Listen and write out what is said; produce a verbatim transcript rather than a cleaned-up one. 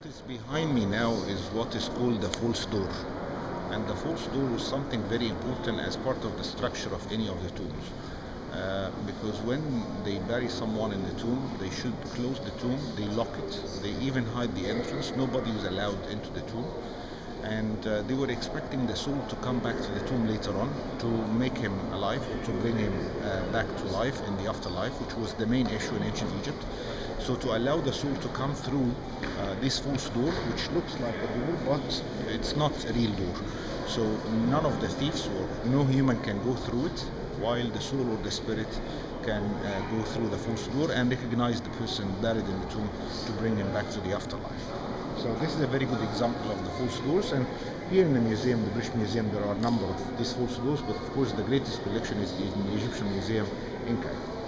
What is behind me now is what is called the false door. And the false door is something very important as part of the structure of any of the tombs. Uh, because when they bury someone in the tomb, they should close the tomb, they lock it, they even hide the entrance, nobody is allowed into the tomb. And uh, they were expecting the soul to come back to the tomb later on to make him alive or to bring him uh, back to life in the afterlife, which was the main issue in ancient Egypt. So to allow the soul to come through uh, this false door, which looks like a door, but it's not a real door. So none of the thieves or no human can go through it, while the soul or the spirit can uh, go through the false door and recognize the person buried in the tomb to bring him back to the afterlife. So this is a very good example of the false doors, and here in the museum, the British Museum, there are a number of these false doors, but of course the greatest collection is in the Egyptian Museum in Cairo.